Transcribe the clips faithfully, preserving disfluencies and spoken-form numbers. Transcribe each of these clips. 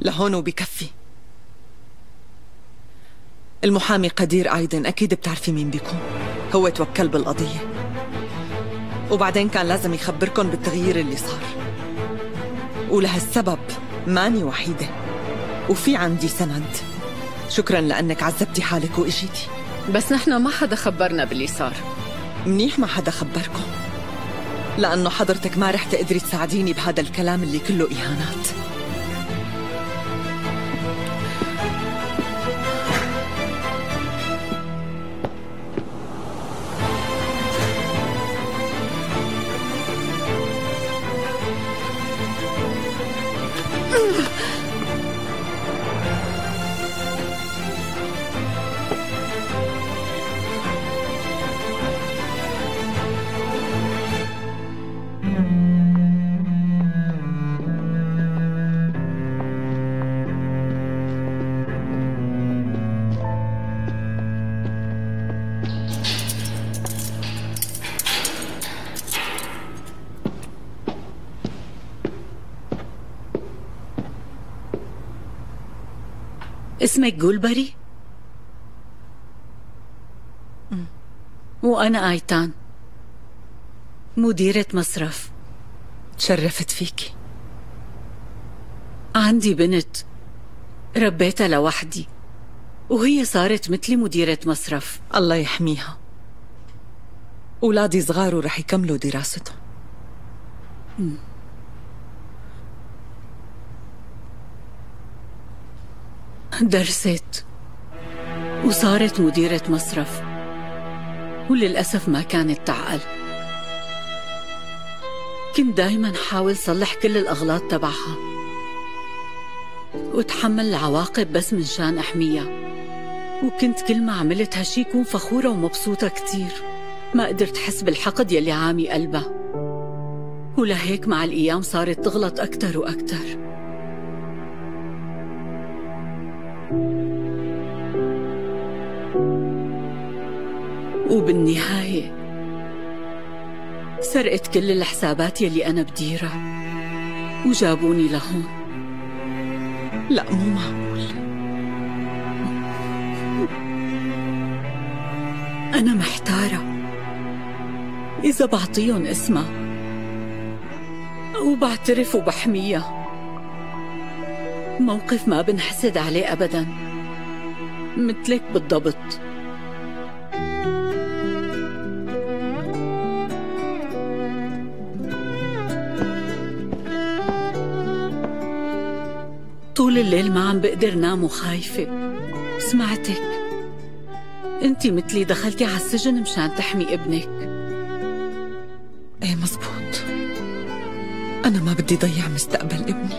لهون وبكفي. المحامي قدير أيضا أكيد بتعرفي مين بيكون، هو توكل بالقضية، وبعدين كان لازم يخبركن بالتغيير اللي صار، ولهالسبب ماني وحيدة وفي عندي سند. شكرا لأنك عذبتي حالك وإجيتي. بس نحن ما حدا خبرنا باللي صار. منيح ما حدا خبركم، لأنه حضرتك ما رح تقدري تساعديني بهذا الكلام اللي كله إهانات. اسمك جولبري؟ وأنا آيتان، مديرة مصرف. تشرفت فيكي. عندي بنت ربيتها لوحدي وهي صارت مثلي مديرة مصرف. الله يحميها. أولادي صغار ورح يكملوا دراستهم. م. درست وصارت مديرة مصرف، وللأسف ما كانت تعقل. كنت دايما حاول صلح كل الأغلاط تبعها وتحمل العواقب بس من شان أحميها، وكنت كل ما عملت هالشي كون فخورة ومبسوطة كتير. ما قدرت حس بالحقد يلي عامي قلبها، ولهيك مع الأيام صارت تغلط أكتر وأكتر. وبالنهاية سرقت كل الحسابات يلي أنا بديرها وجابوني لهون. لا مو معقول. أنا محتارة إذا بعطيهم اسمها أو بعترف وبحميها. موقف ما بنحسد عليه أبداً، مثلك بالضبط. طول الليل ما عم بقدر نام وخايفة. سمعتك انتي مثلي دخلتي على السجن مشان تحمي ابنك. ايه مزبوط، انا ما بدي ضيع مستقبل ابني.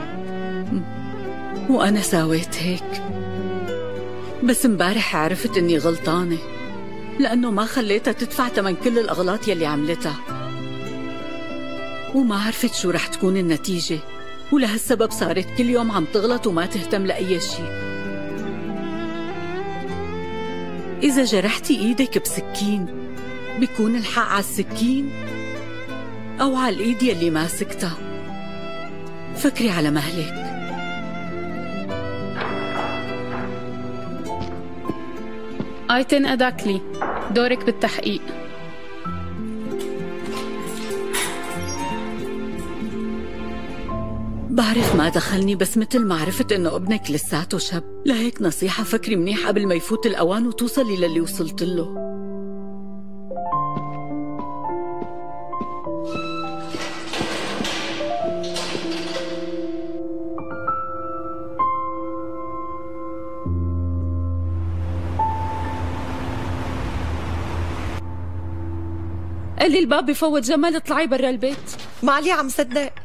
وانا ساويت هيك، بس امبارح عرفت اني غلطانة لانه ما خليتها تدفع ثمن كل الاغلاط يلي عملتها، وما عرفت شو رح تكون النتيجة، ولهالسبب صارت كل يوم عم تغلط وما تهتم لأي شيء. إذا جرحتي إيدك بسكين بيكون الحق على السكين أو على الإيد يلي ماسكتها. فكري على مهلك. آيتن أداكلي، دورك بالتحقيق. بعرف ما دخلني، بس مثل ما عرفت انه ابنك لساته شاب، لهيك نصيحة فكري منيح قبل ما يفوت الأوان وتوصلي للي وصلت له. قلي الباب بفوت جمال، اطلعي برا البيت. معلي عم صدق.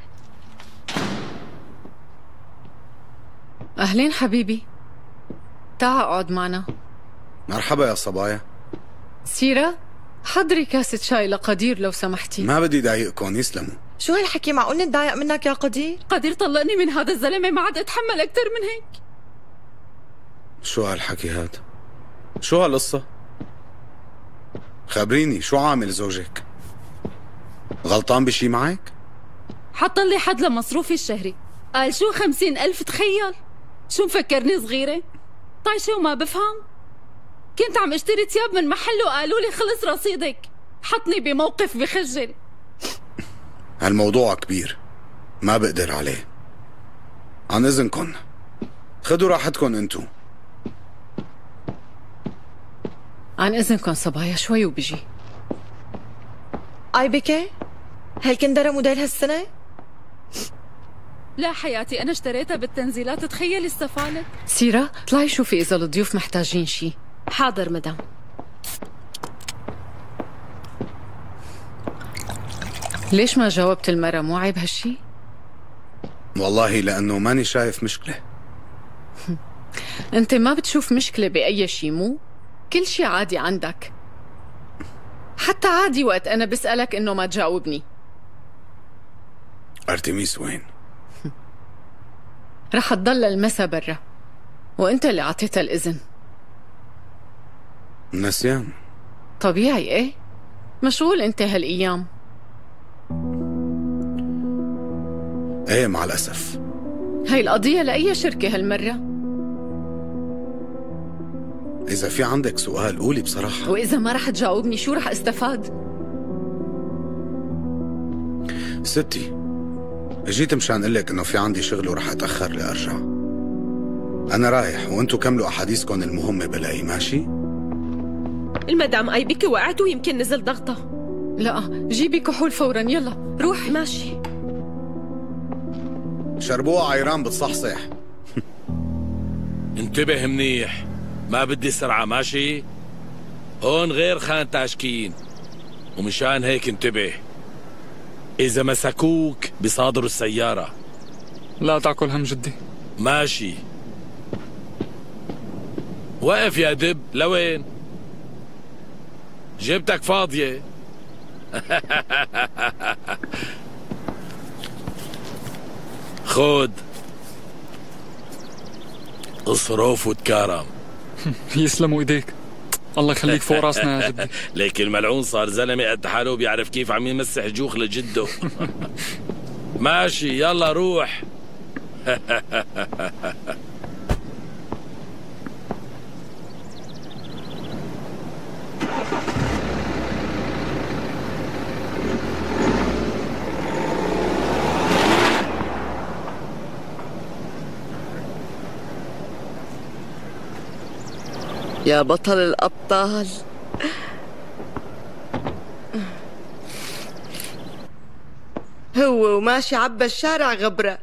أهلين حبيبي، تعا اقعد معنا. مرحبا يا صبايا. سيرة، حضري كاسة شاي لقدير لو سمحتي. ما بدي ضايقكم، يسلموا. شو هالحكي؟ معقول نتضايق منك يا قدير؟ قدير طلقني من هذا الزلمة، ما عاد اتحمل أكثر من هيك. شو هالحكي هاد؟ شو هالقصة؟ خبريني شو عامل زوجك؟ غلطان بشي معك؟ حط لي حد لمصروفي الشهري، قال شو خمسين ألف؟ تخيل شو مفكرني صغيرة؟ طايشة وما بفهم. كنت عم اشتري تياب من محل وقالوا لي خلص رصيدك. حطني بموقف بخجل. هالموضوع كبير ما بقدر عليه. عن إذنكن خدوا راحتكن انتو. عن إذنكم صبايا شوي وبجي. اي بكي هالكندرة موديل هالسنة؟ لا حياتي أنا اشتريتها بالتنزيلات. تخيلي السفالة. سيرة طلعي شوفي إذا الضيوف محتاجين شي. حاضر مدام. ليش ما جاوبت المرة؟ مو عيب هالشي؟ والله لأنه ماني شايف مشكلة. أنت ما بتشوف مشكلة بأي شي مو؟ كل شي عادي عندك. حتى عادي وقت أنا بسألك إنه ما تجاوبني. أرتميس وين؟ رح تضل المسا برا، وأنت اللي عطيتها الإذن. نسيان. طبيعي إيه؟ مشغول أنت هالأيام. ايه مع الأسف. هاي القضية لأي شركة هالمرة؟ إذا في عندك سؤال قولي بصراحة. وإذا ما رح تجاوبني شو رح استفاد؟ ستي جيت مشان قلك إنه في عندي شغل ورح أتأخر لأرجع. أنا رايح وأنتوا كملوا أحاديثكم المهمة بلاقي. ماشي؟ المدام اي بكي وقعت ويمكن نزل ضغطها. لا جيبي كحول فورا يلا روحي. ماشي. شربوها عيران بتصحصح. انتبه منيح، ما بدي سرعة. ماشي؟ هون غير خان تاشكين، ومشان هيك انتبه. إذا مسكوك بصادروا السيارة. لا تاكل هم جدي. ماشي. وقف يا دب. لوين؟ جبتك فاضية. خود اصرف وتكرم. يسلموا ايديك. الله يخليك فوق راسنا يا جدي. ليك الملعون صار زلمه قد حاله بيعرف كيف عم يمسح جوخ لجده. ماشي يلا روح. يا بطل الأبطال. هو وماشي عبى الشارع غبرة.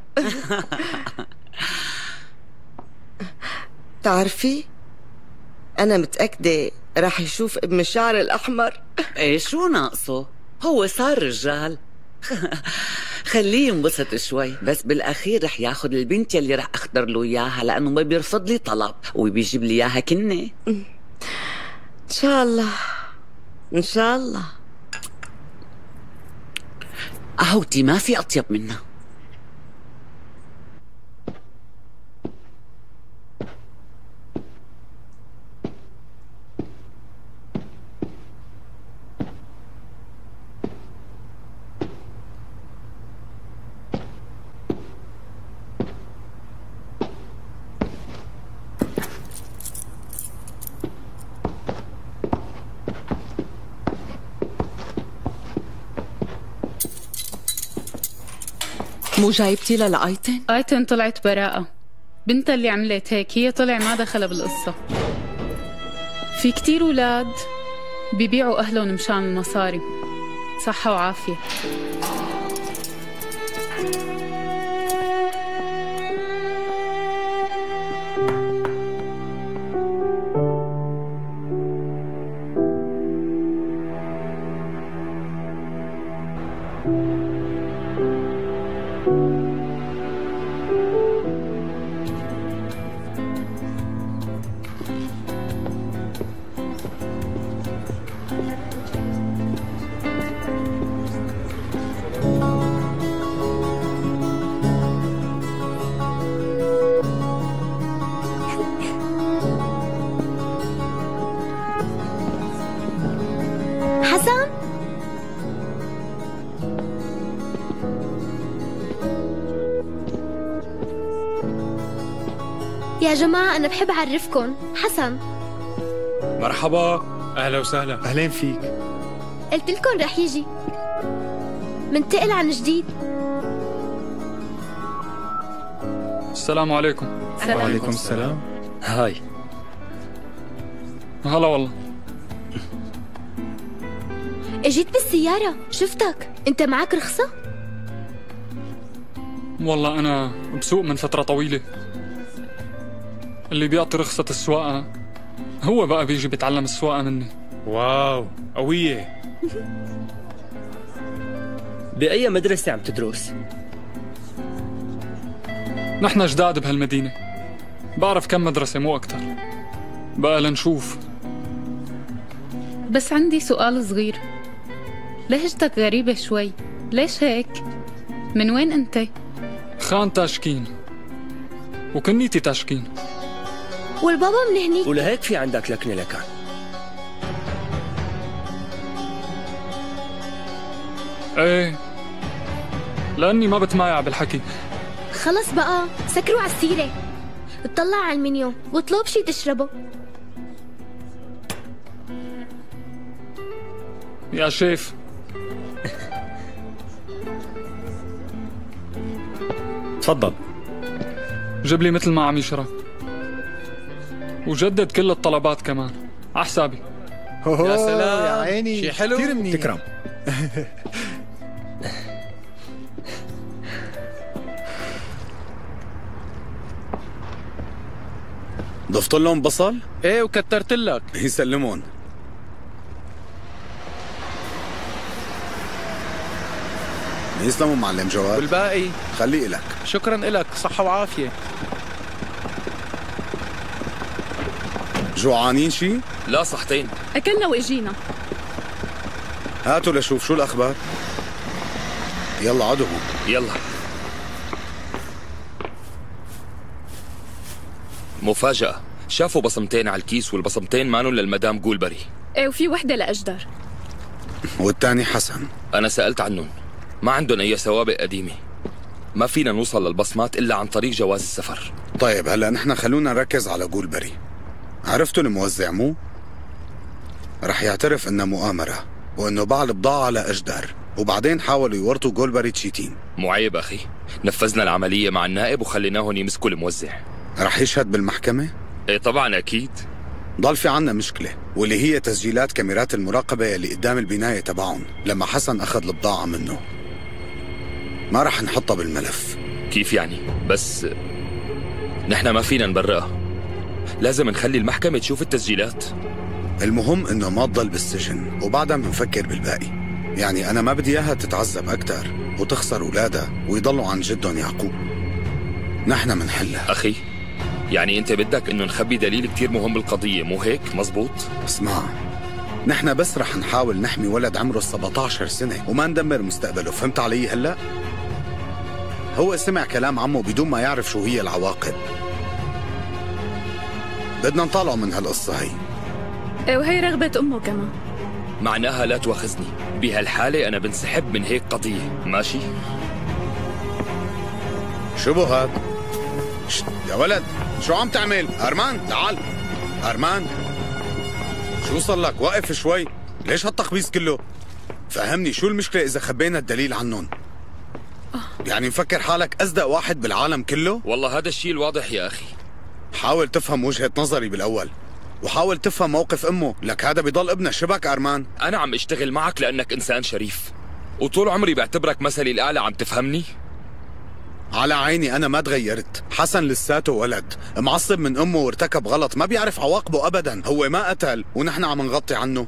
تعرفي أنا متأكدة راح يشوف ابن الشعر الأحمر. ايه شو ناقصه؟ هو صار رجال. خليه ينبسط شوي، بس بالاخير رح ياخذ البنت يلي رح اختار له اياها، لانه ما بيرفض لي طلب وبيجيب لي اياها كنه. ان شاء الله ان شاء الله. قهوتي ما في اطيب منها. مو جايبتي لها لآيتن؟ آيتن طلعت براءة. بنتها اللي عملت هيك، هي طلع ما دخلها بالقصة. في كتير أولاد بيبيعوا أهلهم مشان المصاري. صحة وعافية. يا جماعة أنا بحب أعرفكم حسن. مرحبا. أهلا وسهلا. أهلين فيك. قلت لكم رح يجي. منتقل عن جديد. السلام عليكم. السلام. وعليكم السلام. هاي. هلا والله. اجيت بالسيارة شفتك. انت معك رخصة؟ والله أنا بسوق من فترة طويلة. اللي بيعطي رخصة السواقة هو بقى بيجي بيتعلم السواقة مني. واو قوية. بأي مدرسة عم تدرس؟ نحن جداد بهالمدينة، بعرف كم مدرسة مو أكتر. بقى لنشوف. بس عندي سؤال صغير، لهجتك غريبة شوي، ليش هيك؟ من وين أنت؟ خان تاشكين، وكنيتي تاشكين. والبابا من هنيك. ولهيك في عندك لكنة لكان. ايه، لأني ما بتمايع بالحكي. خلص بقى سكروا على السيرة. اطلع على المنيو واطلب شي تشربه. يا شيف. تفضل. جيب لي مثل ما عم يشرب، وجدد كل الطلبات كمان على حسابي. يا سلام يا عيني، شي حلو. كثير منيح. تكرم. ضفت لهم بصل؟ ايه وكترت لك. يسلمون. يسلموا معلم جواد. والباقي خليه إلك. شكرا إلك، صحة وعافية. جوعانين شي؟ لا صحتين. أكلنا وإجينا. هاتوا لشوف شو الأخبار. يلا عدو. يلا. مفاجأة، شافوا بصمتين على الكيس والبصمتين مانو للمدام جولبري. ايه وفي وحدة لأجدر. والتاني حسن. أنا سألت عنهم، ما عندهم أي سوابق قديمة. ما فينا نوصل للبصمات إلا عن طريق جواز السفر. طيب هلأ نحن خلونا نركز على جولبري. عرفتوا الموزع مو؟ رح يعترف إنها مؤامرة وإنه باع البضاعة لأجدر، وبعدين حاولوا يورطوا جولبري تشيتين. مو عيب أخي، نفذنا العملية مع النائب وخليناهم يمسكوا الموزع. رح يشهد بالمحكمة؟ ايه طبعا أكيد. ضل في عنا مشكلة، واللي هي تسجيلات كاميرات المراقبة اللي قدام البناية تبعهم لما حسن أخذ البضاعة منه. ما رح نحطها بالملف. كيف يعني؟ بس نحن ما فينا نبرئها، لازم نخلي المحكمة تشوف التسجيلات. المهم إنه ما تضل بالسجن، وبعدها بنفكر بالباقي. يعني أنا ما بدي إياها تتعذب أكتر وتخسر أولادها ويضلوا عن جدهم يعقوب. نحن منحلها. أخي يعني أنت بدك إنه نخبي دليل كتير مهم بالقضية، مو هيك؟ مزبوط؟ اسمع، نحن بس رح نحاول نحمي ولد عمره سبعة عشر سنة وما ندمر مستقبله، فهمت علي هلأ؟ هو سمع كلام عمه بدون ما يعرف شو هي العواقب. بدنا نطالعه من هالقصة هي. ايه وهي رغبة أمه كمان. معناها لا تواخذني، بهالحالة أنا بنسحب من هيك قضية، ماشي؟ شو بو هاد؟ شت يا ولد، شو عم تعمل؟ أرمان تعال. أرمان شو صار لك؟ وقف شوي. ليش هالتخبيص كله؟ فهمني شو المشكلة إذا خبينا الدليل عنهم؟ يعني مفكر حالك أصدق واحد بالعالم كله؟ والله هذا الشيء الواضح يا أخي. حاول تفهم وجهة نظري بالأول، وحاول تفهم موقف أمه، لك هذا بيضل ابنها. شبك أرمان؟ أنا عم اشتغل معك لأنك إنسان شريف، وطول عمري بعتبرك مثلي الأعلى. عم تفهمني؟ على عيني، أنا ما تغيرت. حسن لساته ولد معصب من أمه وارتكب غلط ما بيعرف عواقبه أبدا. هو ما قتل ونحن عم نغطي عنه.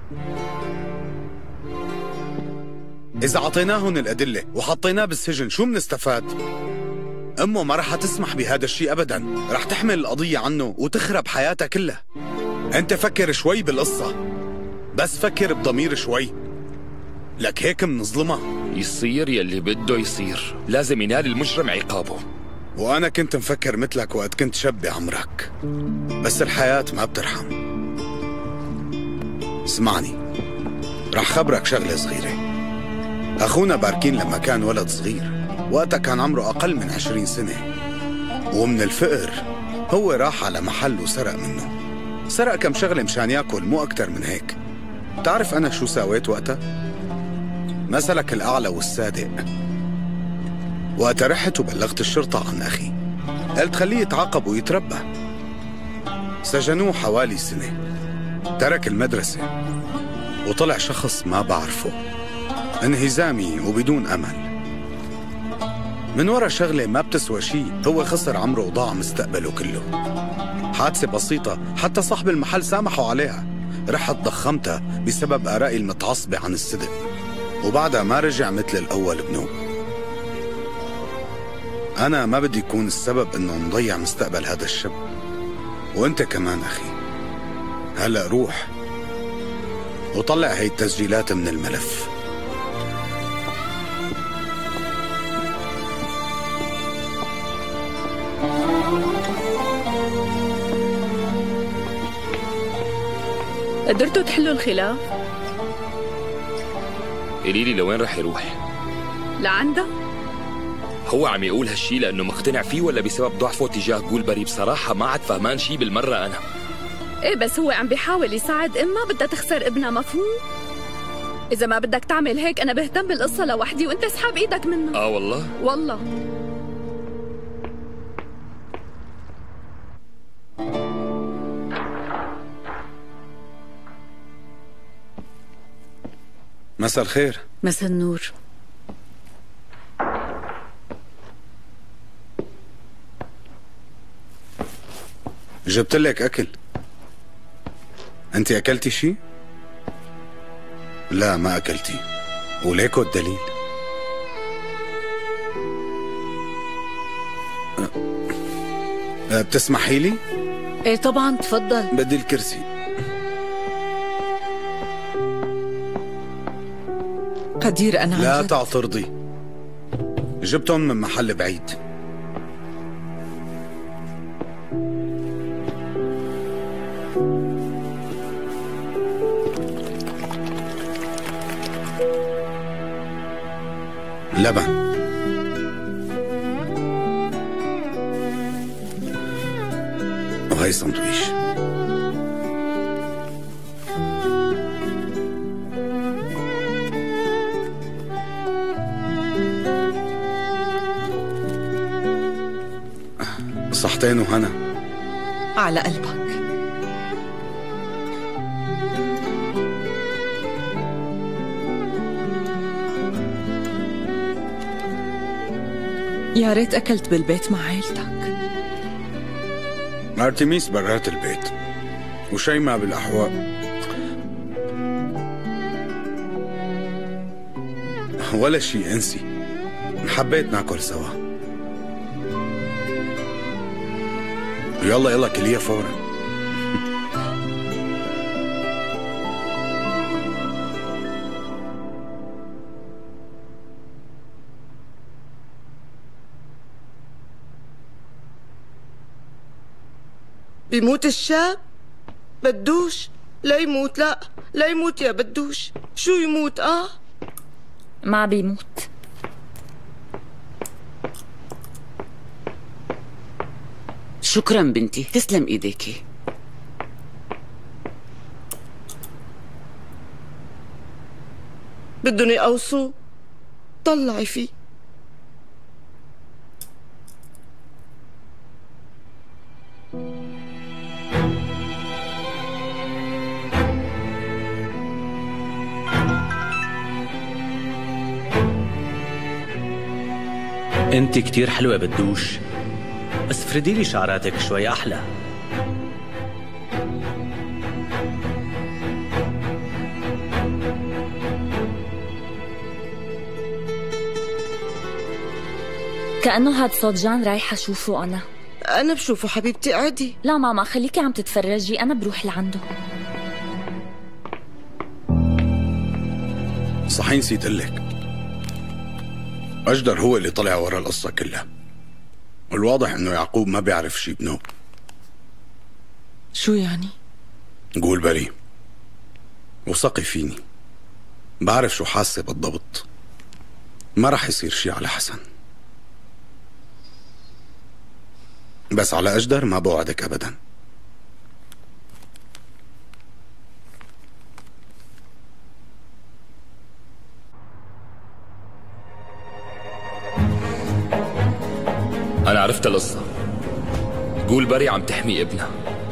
إذا عطيناهن الأدلة وحطيناه بالسجن شو منستفاد؟ أمه ما رح تسمح بهذا الشيء أبدا، رح تحمل القضية عنه وتخرب حياتها كلها. أنت فكر شوي بالقصة، بس فكر بضمير شوي، لك هيك منظلمة. يصير يلي بده يصير، لازم ينال المجرم عقابه. وأنا كنت مفكر مثلك وقت كنت شاب بعمرك، بس الحياة ما بترحم. اسمعني، رح خبرك شغلة صغيرة. أخونا باركين لما كان ولد صغير، وقتها كان عمره أقل من عشرين سنة، ومن الفقر هو راح على محل وسرق منه. سرق كم شغلة مشان ياكل، مو أكتر من هيك. بتعرف أنا شو سويت وقتها؟ مسلك الأعلى والصادق. وقتها رحت وبلغت الشرطة عن أخي. قلت خليه يتعاقب ويتربى. سجنوه حوالي سنة. ترك المدرسة وطلع شخص ما بعرفه، انهزامي وبدون أمل. من ورا شغلة ما بتسوى شيء هو خسر عمره وضاع مستقبله كله. حادثة بسيطة حتى صاحب المحل سامحوا عليها. رحت ضخمتها بسبب آرائي المتعصبة عن الصدق، وبعدها ما رجع مثل الأول بنوب. أنا ما بدي يكون السبب إنه نضيع مستقبل هذا الشاب. وأنت كمان أخي. هلأ روح وطلع هاي التسجيلات من الملف. قدرتوا تحلوا الخلاف؟ قولي لي لوين رح يروح؟ لعنده؟ هو عم يقول هالشي لأنه مقتنع فيه ولا بسبب ضعفه تجاه جولبري؟ بصراحة ما عاد فهمان شي بالمرة أنا. ايه بس هو عم بيحاول يساعد امها بدها تخسر ابنها، مفهوم؟ إذا ما بدك تعمل هيك أنا بهتم بالقصة لوحدي وأنت اسحب إيدك منها. آه والله؟ والله. مساء الخير. مساء النور. جبت لك أكل. أنت أكلتي شي؟ لا ما أكلتي، وليكو الدليل. أه بتسمحي لي؟ ايه طبعا تفضل. بدي الكرسي. قدير أنا لا عن جد. تعترضي، جبتهم من محل بعيد. لبن. وهي سندويش. صحتين وهنا. على قلبك. يا ريت أكلت بالبيت مع عيلتك. أرتميس برات البيت وشيماء بالأحواء. ولا شي انسي، حبيت ناكل سوا. يلا يلا كلية فورا. بيموت الشاب؟ بدوش لا يموت. لا لا يموت يا بدوش. شو يموت؟ اه ما بيموت. شكرا بنتي، تسلم ايديكي. بدهم يقوصوا؟ طلعي فيه. انت كتير حلوة بدوش، بس فردي لي شعراتك شوي أحلى. كأنه هاد صوت جان رايحة أشوفه أنا. أنا بشوفه حبيبتي، عادي. لا ماما خليكي عم تتفرجي، أنا بروح لعنده. صحيح نسيت قلك، أجدر هو اللي طلع ورا القصة كلها. والواضح إنه يعقوب ما بيعرف شي بنوب. شو يعني؟ جولبري وثقي فيني، بعرف شو حاسة بالضبط. ما رح يصير شي على حسن. بس على أجدر ما بوعدك أبدا. أنا عرفت القصة. قول بري عم تحمي ابنها.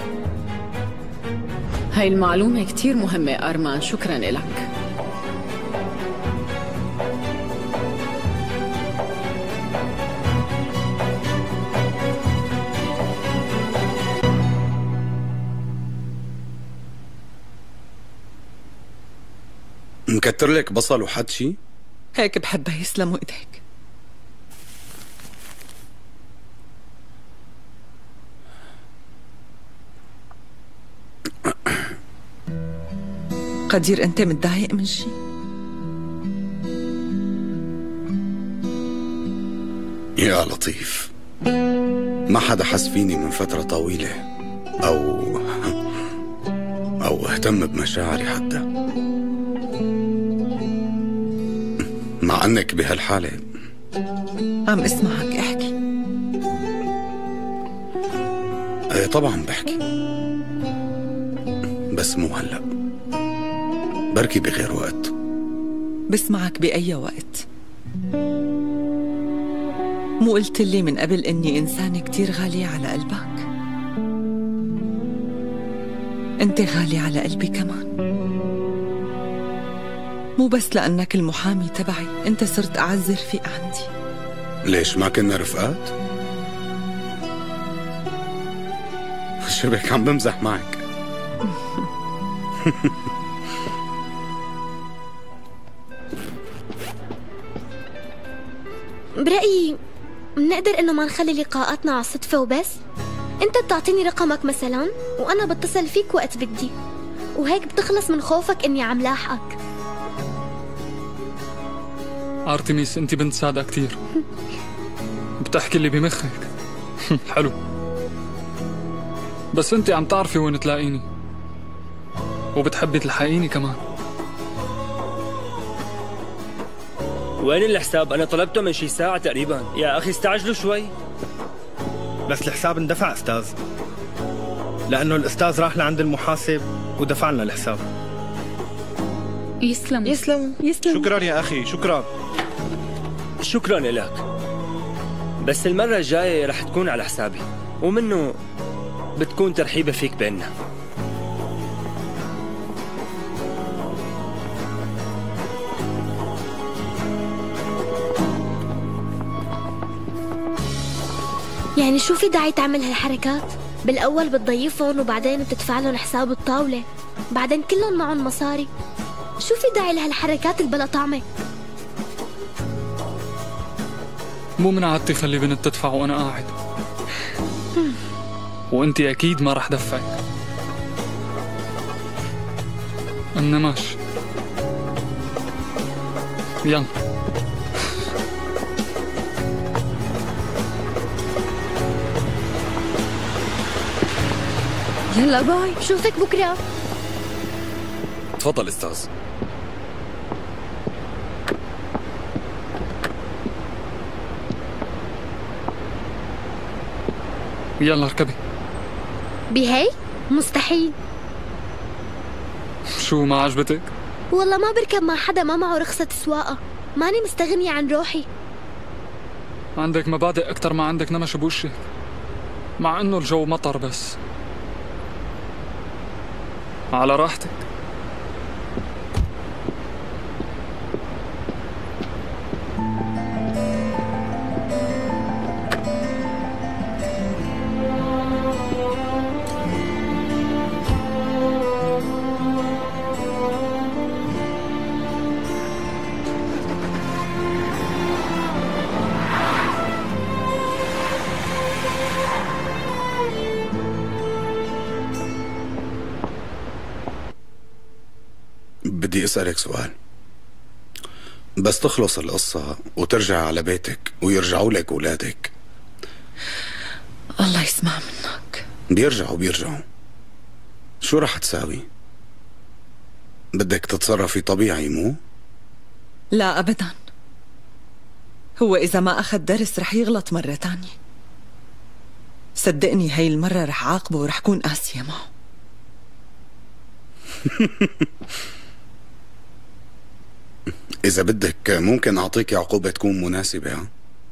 هاي المعلومة كتير مهمة أرمان، شكرا لك. مكتر لك بصل وحد شي؟ هيك بحبها، يسلموا ايديك. قدير انت متضايق من شي؟ يا لطيف، ما حدا حس فيني من فترة طويلة أو أو اهتم بمشاعري حتى، مع أنك بهالحالة. عم اسمعك احكي. ايه طبعا بحكي، بس مو هلأ، بركي بغير وقت. بسمعك بأي وقت. مو قلت لي من قبل إني إنسانة كتير غالية على قلبك؟ أنت غالي على قلبي كمان، مو بس لأنك المحامي تبعي، أنت صرت أعز رفيق عندي. ليش ما كنا رفقات؟ شبك عم بمزح معك. برأيي منقدر إنه ما نخلي لقاءاتنا على الصدفة وبس. أنت بتعطيني رقمك مثلا وأنا بتصل فيك وقت بدي، وهيك بتخلص من خوفك إني عم لاحقك. أرتميس أنت بنت سادة كتير، بتحكي اللي بمخك. حلو، بس أنت عم تعرفي وين تلاقيني وبتحبي تلحقيني كمان. وين الحساب؟ أنا طلبته من شي ساعة تقريبا. يا أخي استعجلوا شوي. بس الحساب اندفع أستاذ، لأنه الأستاذ راح لعند المحاسب ودفع لنا الحساب. يسلم يسلم يسلم. شكرا يا أخي، شكرا. شكرا لك، بس المرة الجاية رح تكون على حسابي، ومنه بتكون ترحيبة فيك بيننا. يعني شو في داعي تعمل هالحركات؟ بالأول بتضيفهم وبعدين بتدفع لهم حساب الطاولة، بعدين كلهم معهم مصاري. شو في داعي لهالحركات البلا طعمة؟ مو من عادتي خلي بنت تدفع وأنا قاعد، وأنتي أكيد ما رح دفعك. أنا ماشي، يلا. يلا باي، بشوفك بكرة. تفضل استاذ. يلا اركبي. بهي؟ مستحيل. شو ما عجبتك؟ والله ما بركب مع حدا ما معه رخصة سواقة، ماني مستغنية عن روحي. عندك مبادئ أكتر ما عندك نمش بوشك، مع إنه الجو مطر. بس على راحتك. بدي أسألك سؤال، بس تخلص القصة وترجع على بيتك ويرجعوا لك أولادك، الله يسمع منك. بيرجعوا بيرجعوا شو رح تساوي؟ بدك تتصرفي طبيعي مو؟ لا أبدا، هو إذا ما أخذ درس رح يغلط مرة تانية. صدقني هاي المرة رح عاقبه ورح كون قاسية معه. إذا بدك ممكن أعطيك عقوبة تكون مناسبة. ها؟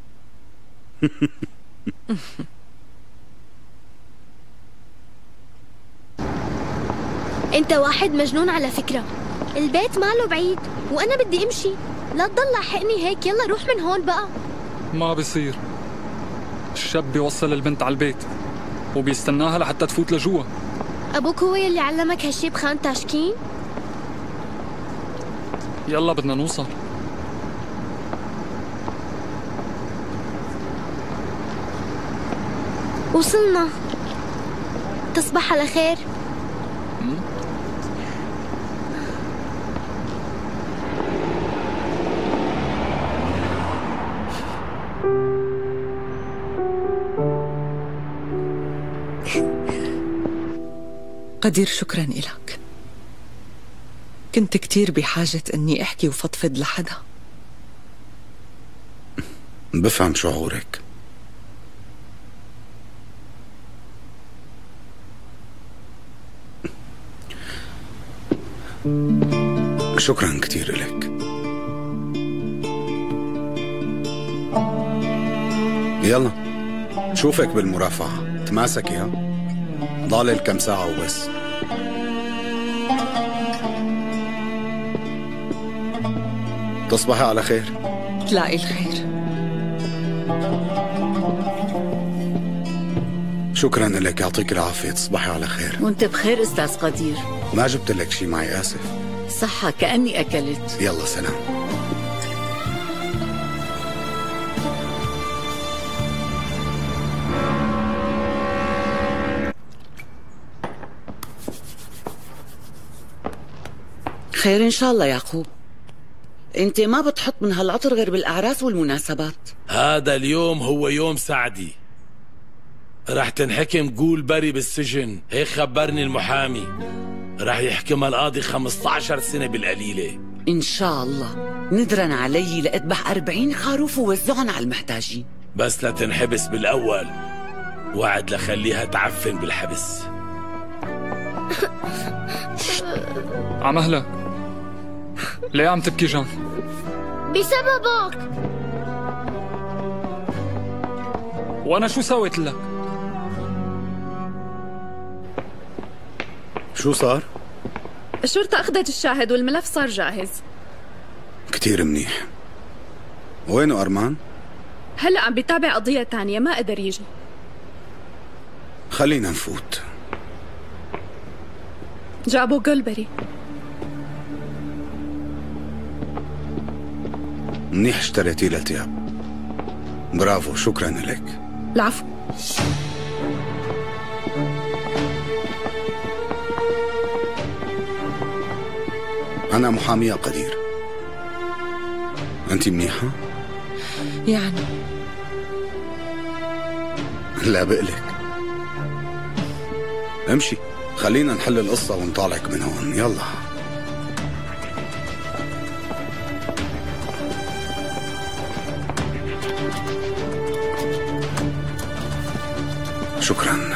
انت واحد مجنون على فكرة. البيت ماله بعيد وانا بدي امشي. لا تضل لاحقني هيك. يلا روح من هون بقى. ما بصير. الشاب بيوصل البنت على البيت وبيستناها لحتى تفوت لجوا. ابوك هو يلي علمك هالشي بخان تاشكين؟ يلا بدنا نوصل. وصلنا. تصبح على خير. قدير شكرا إلك. كنت كتير بحاجة أني أحكي وفضفض لحدا. بفهم شعورك. شكرا كتير لك. يلا شوفك بالمرافعة. تماسكي. ها ضالل كم ساعة وبس. تصبحي على خير. تلاقي الخير. شكرا لك. يعطيك العافية. تصبحي على خير. وانت بخير استاذ قدير. ما جبت لك شي معي. آسف. صحة كأني أكلت. يلا سلام. خير إن شاء الله يعقوب. أنت ما بتحط من هالعطر غير بالأعراس والمناسبات. هذا اليوم هو يوم سعدي. رح تنحكم قول بري بالسجن. هيك خبرني المحامي. رح يحكمها القاضي خمسة عشر سنة بالقليلة إن شاء الله. ندرا علي لأذبح أربعين خروف ووزعهم على المحتاجين. بس لا تنحبس بالأول. وعد لخليها تعفن بالحبس. عمهلا ليه عم تبكي جان؟ بسببك. وانا شو سويت لك؟ شو صار؟ الشرطة أخذت الشاهد والملف صار جاهز. كتير منيح. وينه أرمان؟ هلأ عم بيتابع قضية تانية ما قدر يجي. خلينا نفوت. جابوا جولبري. منيح اشتريتي له تياب. برافو. شكرا لك. العفو. أنا محامية قدير. أنت منيحة؟ يعني لا بقلك. امشي خلينا نحل القصة ونطالعك من هون. يلا. شكرا.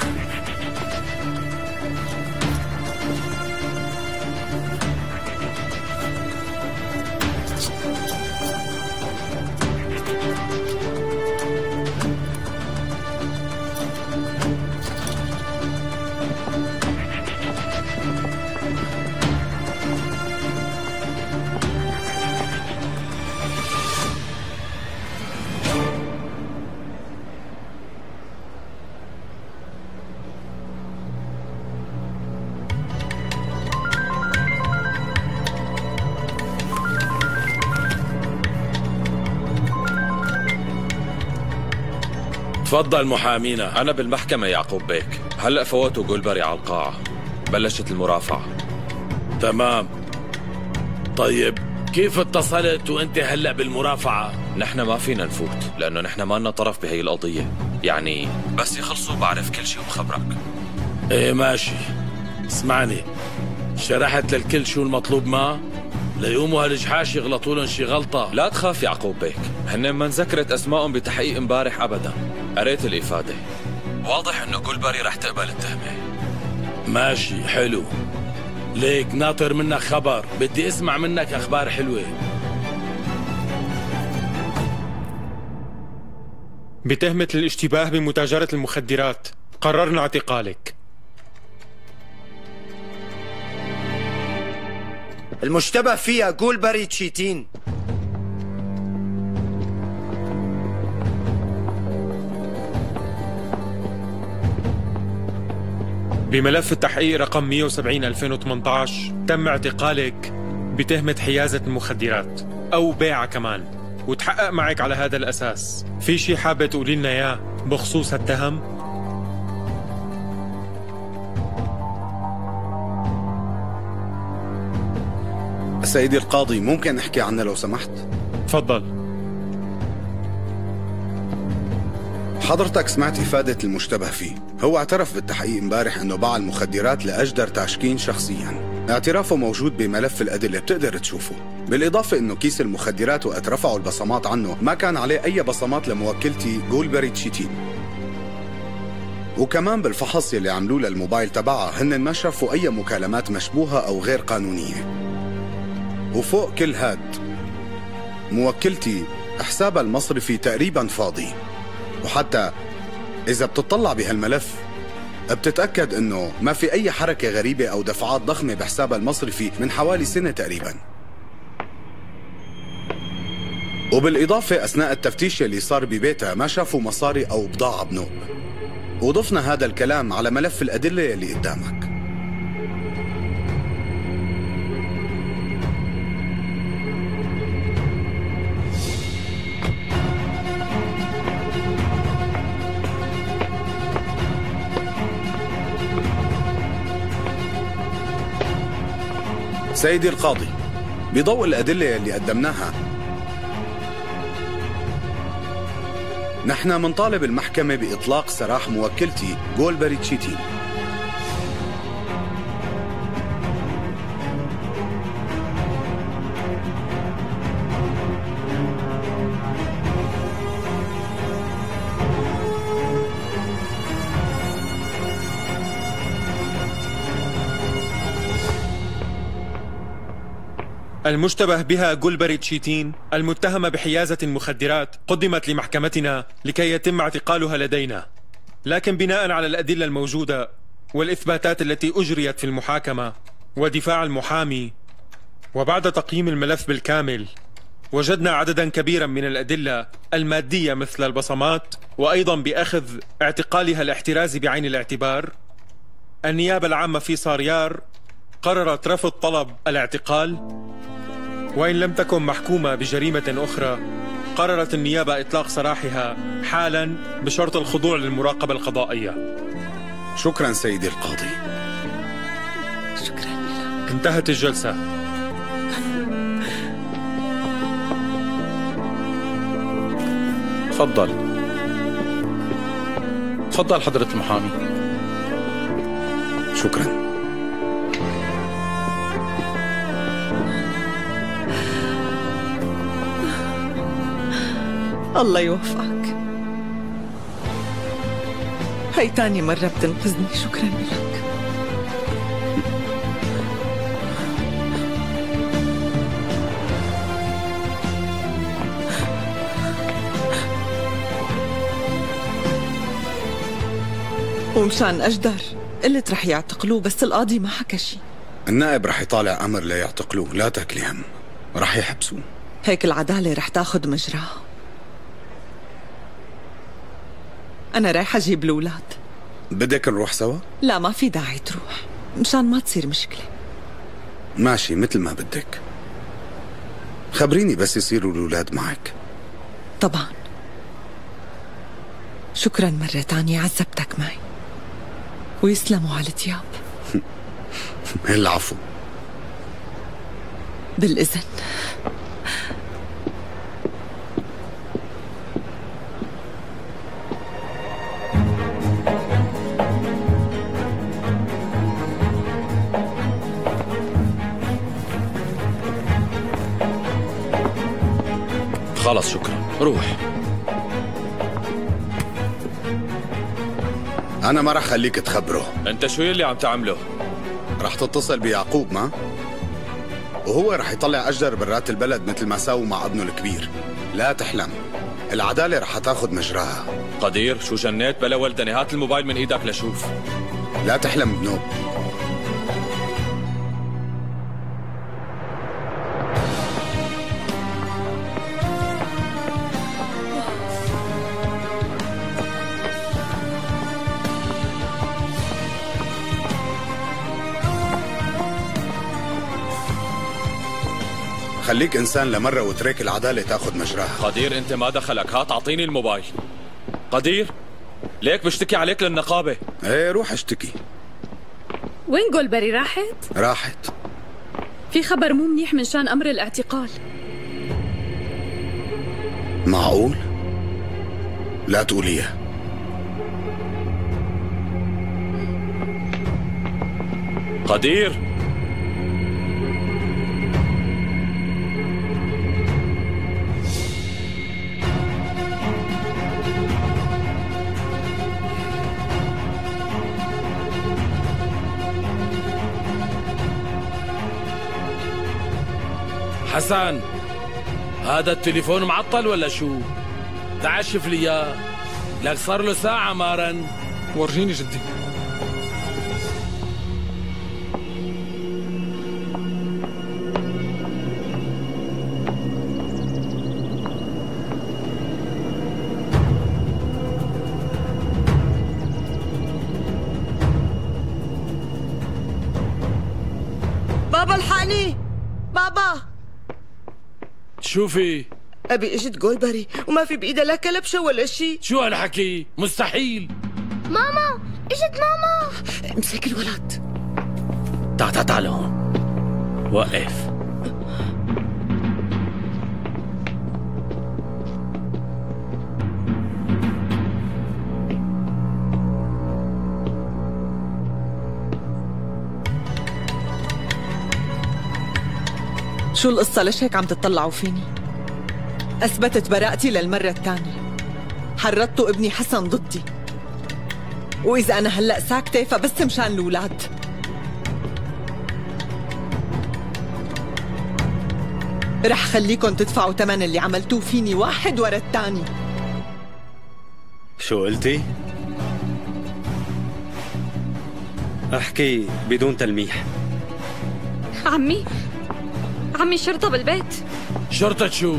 تفضل محامينا. أنا بالمحكمة يعقوب بيك. هلأ فوتوا جولبري على القاعة. بلشت المرافعة. تمام. طيب كيف اتصلت وانت هلأ بالمرافعة؟ نحن ما فينا نفوت لأنه نحن ما لنا طرف بهي القضية. يعني بس يخلصوا بعرف كل شيء وبخبرك. ايه ماشي. اسمعني، شرحت للكل شو المطلوب معه ليقوموا هالجحاش يغلطوا لهم شي غلطة. لا تخاف يعقوب بيك. هن ما انذكرت أسمائهم بتحقيق امبارح أبدا. قريت الإفادة واضح انه جولبري رح تقبل التهمة. ماشي حلو، ليك ناطر منك خبر، بدي اسمع منك اخبار حلوة. بتهمة الاشتباه بمتاجرة المخدرات قررنا اعتقالك. المشتبه فيها جولبري تشيتين. بملف التحقيق رقم مئة وسبعين ألفين وثمانية عشر تم اعتقالك بتهمة حيازة المخدرات أو بيعها كمان، وتحقق معك على هذا الأساس. في شي حابة تقولي لنا إياه بخصوص هالتهم؟ سيدي القاضي ممكن نحكي عنه لو سمحت؟ تفضل. حضرتك سمعت إفادة المشتبه فيه. هو اعترف بالتحقيق امبارح انه باع المخدرات لأجدر تاشكين شخصيا. اعترافه موجود بملف الأدلة بتقدر تشوفه. بالإضافة انه كيس المخدرات وقت رفعوا البصمات عنه ما كان عليه أي بصمات لموكلتي جولبري تشيتين. وكمان بالفحص يلي عملوه للموبايل تبعها هن ما شافوا أي مكالمات مشبوهة أو غير قانونية. وفوق كل هاد موكلتي حسابها المصرفي تقريبا فاضي، وحتى إذا بتطلع بهالملف بتتأكد إنه ما في أي حركة غريبة أو دفعات ضخمة بحسابها المصرفي من حوالي سنة تقريبا. وبالإضافة أثناء التفتيش اللي صار ببيتها ما شافوا مصاري أو بضاعة بنوب. وضفنا هذا الكلام على ملف الأدلة اللي قدامك. سيدي القاضي، بضوء الأدلة اللي قدمناها نحن منطالب المحكمة بإطلاق سراح موكلتي جولبري تشيتين. المشتبه بها جولبري تشيتين المتهمة بحيازة المخدرات قدمت لمحكمتنا لكي يتم اعتقالها لدينا، لكن بناء على الأدلة الموجودة والإثباتات التي أجريت في المحاكمة ودفاع المحامي وبعد تقييم الملف بالكامل وجدنا عددا كبيرا من الأدلة المادية مثل البصمات، وأيضا بأخذ اعتقالها الاحترازي بعين الاعتبار. النيابة العامة في صاريار قررت رفض طلب الاعتقال، وإن لم تكن محكومة بجريمة أخرى قررت النيابة إطلاق سراحها حالا بشرط الخضوع للمراقبة القضائية. شكرا سيدي القاضي. شكرا. انتهت الجلسة. تفضل تفضل حضرة المحامي. شكرا. الله يوفقك. هاي تاني مرة بتنقذني، شكرا لك. ومشان أجدر قلت رح يعتقلوه، بس القاضي ما حكى شي. النائب رح يطالع أمر ليعتقلوه، لا تاكلي هم، رح يحبسوه. هيك العدالة رح تاخد مجراها. أنا رايحة أجيب الأولاد. بدك نروح سوا؟ لا ما في داعي تروح، مشان ما تصير مشكلة. ماشي مثل ما بدك. خبريني بس يصيروا الأولاد معك. طبعا. شكرا مرة تانية، عذبتك معي. ويسلموا على التياب. العفو. بالإذن. خلص شكرا، روح. أنا ما رح خليك تخبره. أنت شو اللي عم تعمله؟ رح تتصل بيعقوب ما؟ وهو رح يطلع أجدر برات البلد مثل ما ساووا مع ابنه الكبير. لا تحلم، العدالة رح تاخد مجراها. قدير شو جنيت بلا ولدني؟ هات الموبايل من إيدك لشوف. لا تحلم بنوب. خليك إنسان لمرة وترك العدالة تاخد مجراها. قدير أنت ما دخلك، هات أعطيني الموبايل. قدير ليك بشتكي عليك للنقابة. ايه روح اشتكي. وين جولبري راحت؟ راحت. في خبر مو منيح من شان أمر الاعتقال. معقول؟ لا تقوليها. قدير حسن، هذا التليفون معطل ولا شو؟ تعال شوف لي اياه، لك صار له ساعة ما رن. ورجيني جدي. بابا الحقني، بابا. شو في؟ أبي إجت جولبري وما في بإيدها لا كلبشة ولا شيء. شو هالحكي؟ مستحيل. ماما إجت ماما. امسك الولد. تعال تعال تعال هون. وقف. شو القصة؟ ليش هيك عم تطلعوا فيني؟ أثبتت براءتي للمرة الثانية. حرضتوا ابني حسن ضدي، وإذا أنا هلأ ساكتة فبس مشان الأولاد. رح خليكن تدفعوا ثمن اللي عملتوه فيني واحد ورا الثاني. شو قلتي؟ احكي بدون تلميح. عمي عمي شرطة بالبيت. شرطة شو؟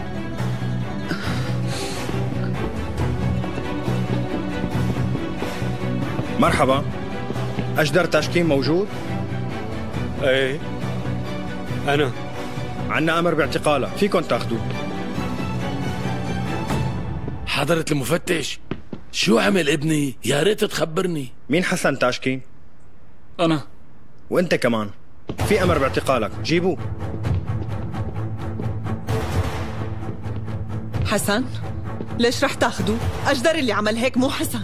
مرحبا، أجدر تشكيل موجود؟ ايه أنا. عنا أمر باعتقاله، فيكن تاخدوه. حضرة المفتش، شو عمل ابني؟ يا ريت تخبرني. مين حسن تاشكين؟ أنا. وأنت كمان، في أمر باعتقالك، جيبوه. حسن؟ ليش رح تاخدوه؟ أجدر اللي عمل هيك مو حسن.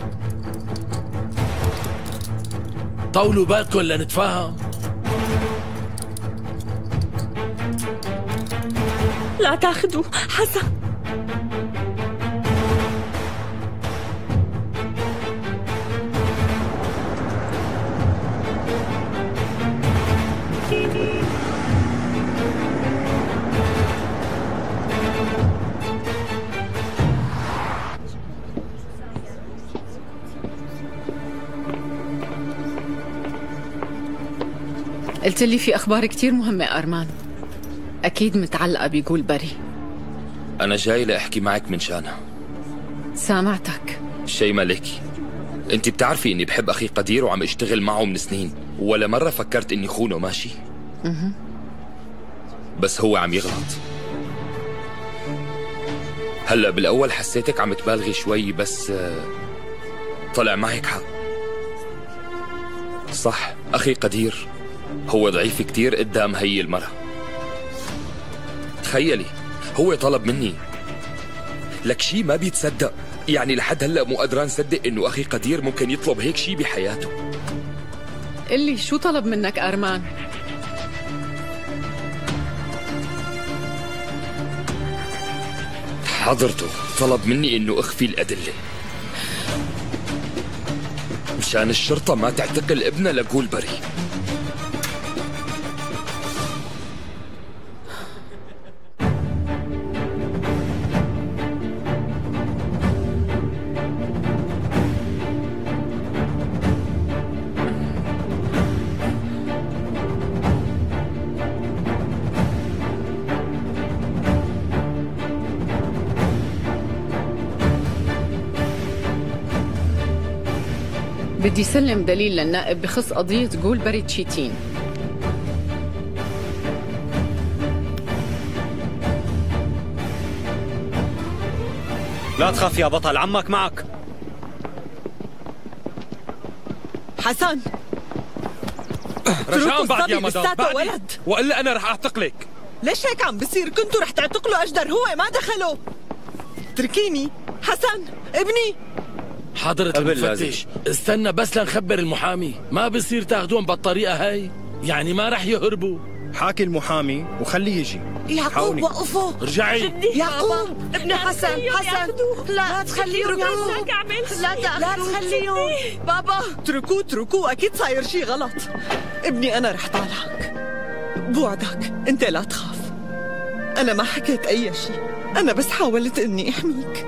طولوا بالكم لنتفاهم. لا تاخدوا حسن. قلت لي في أخبار كتير مهمة أرمان، أكيد متعلقة بجولبري. أنا جاي لأحكي معك من شانها. سامعتك. شي ملكي، أنت بتعرفي إني بحب أخي قدير وعم اشتغل معه من سنين، ولا مرة فكرت إني خونه ماشي؟ اها. بس هو عم يغلط. هلا بالأول حسيتك عم تبالغي شوي، بس طلع معك حق. صح، أخي قدير هو ضعيف كتير قدام هي المرة. تخيلي هو طلب مني لك شي ما بيتصدق، يعني لحد هلأ مو قدران صدق إنه أخي قدير ممكن يطلب هيك شي بحياته. قلي شو طلب منك أرمان؟ حضرته طلب مني إنه أخفي الأدلة. مشان الشرطة ما تعتقل ابنها لجولبري. بدي سلم دليل للنائب بخص قضية جولبري تشيتين. لا تخاف يا بطل، عمك معك. حسن رجعان بعد يا مدام، بعد ولد، وإلا أنا رح أعتقلك. ليش هيك عم بصير؟ كنتوا رح تعتقلوا أجدر، هو ما دخلوا. تركيني حسن ابني. حضرة المفتش استنى بس لنخبر المحامي، ما بصير تاخدوهم بالطريقة هاي، يعني ما رح يهربوا. حاكي المحامي وخليه يجي. يعقوب وقفوا. ارجعي. يعقوب ابن حسن حسن لا تخليهم يعقوب، لا لا تخليهم بابا. اتركوه اتركوه، أكيد صاير شي غلط. ابني أنا رح طالعك، بوعدك أنت لا تخاف. أنا ما حكيت أي شي، أنا بس حاولت إني أحميك.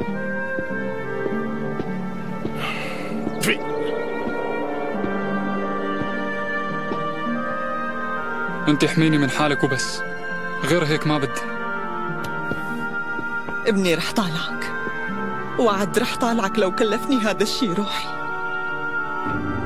في انت احميني من حالك وبس، غير هيك ما بدي. ابني رح طالعك، وعد رح طالعك لو كلفني هذا الشي روحي.